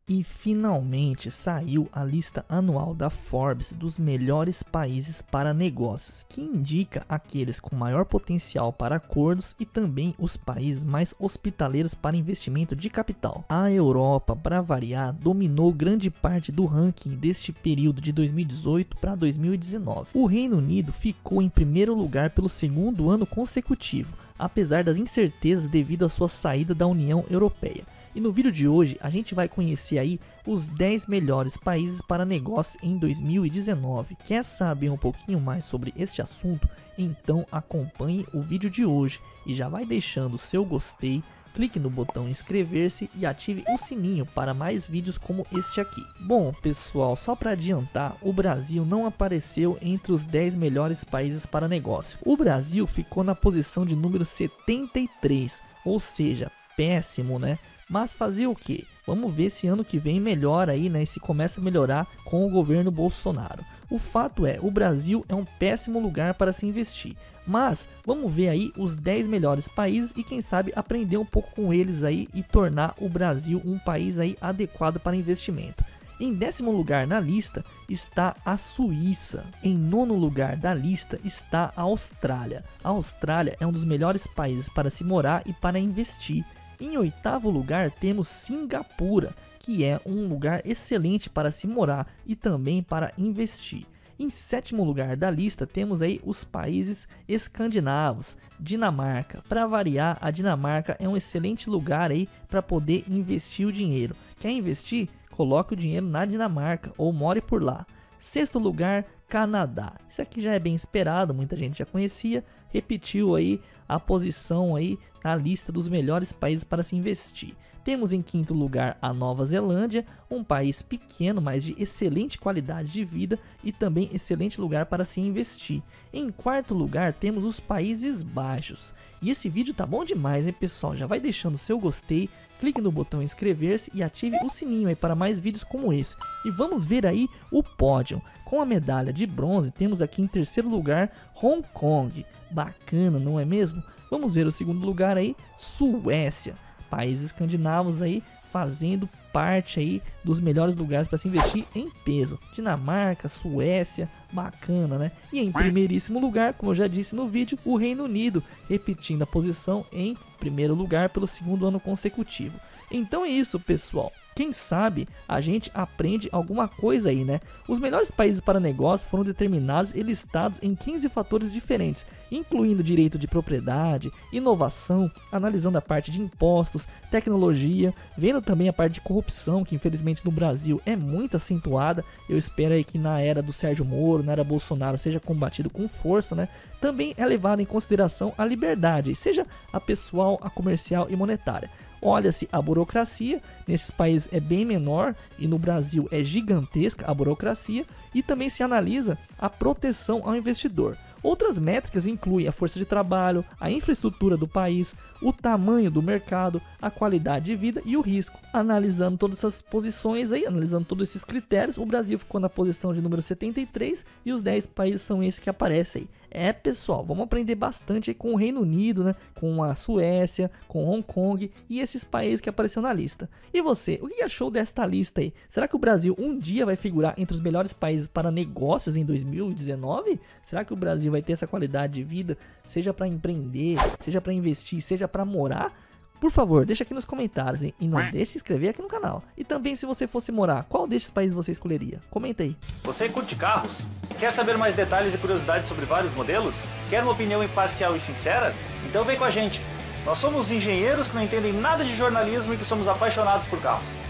E finalmente saiu a lista anual da Forbes dos melhores países para negócios, que indica aqueles com maior potencial para acordos e também os países mais hospitaleiros para investimento de capital. A Europa, para variar, dominou grande parte do ranking deste período de 2018 para 2019. O Reino Unido ficou em primeiro lugar pelo segundo ano consecutivo, apesar das incertezas devido à sua saída da União Europeia. E no vídeo de hoje a gente vai conhecer aí os 10 melhores países para negócio em 2019. Quer saber um pouquinho mais sobre este assunto? Então acompanhe o vídeo de hoje e já vai deixando o seu gostei, clique no botão inscrever-se e ative o sininho para mais vídeos como este aqui. Bom pessoal, só para adiantar, o Brasil não apareceu entre os 10 melhores países para negócio. O Brasil ficou na posição de número 73, ou seja, péssimo, né? Mas fazer o que? Vamos ver se ano que vem melhora aí, né? E se começa a melhorar com o governo Bolsonaro. O fato é, o Brasil é um péssimo lugar para se investir. Mas vamos ver aí os 10 melhores países e quem sabe aprender um pouco com eles aí e tornar o Brasil um país aí adequado para investimento. Em 10º lugar na lista está a Suíça. Em 9º lugar da lista está a Austrália. A Austrália é um dos melhores países para se morar e para investir. Em 8º lugar temos Singapura, que é um lugar excelente para se morar e também para investir. Em 7º lugar da lista temos aí os países escandinavos, Dinamarca. Para variar, a Dinamarca é um excelente lugar aí para poder investir o dinheiro. Quer investir? Coloque o dinheiro na Dinamarca ou more por lá. 6º lugar, Canadá. Isso aqui já é bem esperado, muita gente já conhecia, repetiu aí a posição aí na lista dos melhores países para se investir. Temos em 5º lugar a Nova Zelândia, um país pequeno, mas de excelente qualidade de vida e também excelente lugar para se investir. Em 4º lugar temos os Países Baixos. E esse vídeo tá bom demais, hein pessoal? Já vai deixando seu gostei, clique no botão inscrever-se e ative o sininho aí para mais vídeos como esse. E vamos ver aí o pódio. Com a medalha de bronze temos aqui em 3º lugar Hong Kong. Bacana, não é mesmo? Vamos ver o 2º lugar aí, Suécia. Países escandinavos aí fazendo parte aí dos melhores lugares para se investir em peso. Dinamarca, Suécia, bacana, né? E em primeiríssimo lugar, como eu já disse no vídeo, o Reino Unido, repetindo a posição em primeiro lugar pelo 2º ano consecutivo. Então é isso, pessoal. Quem sabe a gente aprende alguma coisa aí, né? Os melhores países para negócio foram determinados e listados em 15 fatores diferentes, incluindo direito de propriedade, inovação, analisando a parte de impostos, tecnologia, vendo também a parte de corrupção, que infelizmente no Brasil é muito acentuada. Eu espero aí que na era do Sérgio Moro, na era Bolsonaro, seja combatido com força, né? Também é levado em consideração a liberdade, seja a pessoal, a comercial e monetária. Olha-se a burocracia, nesses países é bem menor e no Brasil é gigantesca a burocracia, e também se analisa a proteção ao investidor. Outras métricas incluem a força de trabalho, a infraestrutura do país, o tamanho do mercado, a qualidade de vida e o risco. Analisando todas essas posições aí, analisando todos esses critérios, o Brasil ficou na posição de número 73 e os 10 países são esses que aparecem aí. É pessoal, vamos aprender bastante aí com o Reino Unido, né? Com a Suécia, com Hong Kong e esses países que apareceram na lista. E você, o que achou desta lista aí? Será que o Brasil um dia vai figurar entre os melhores países para negócios em 2019? Será que o Brasil vai ter essa qualidade de vida, seja para empreender, seja para investir, seja para morar? Por favor, deixa aqui nos comentários, hein? E não deixe de se inscrever aqui no canal. E também, se você fosse morar, qual desses países você escolheria? Comenta aí. Você curte carros? Quer saber mais detalhes e curiosidades sobre vários modelos? Quer uma opinião imparcial e sincera? Então vem com a gente. Nós somos engenheiros que não entendem nada de jornalismo e que somos apaixonados por carros.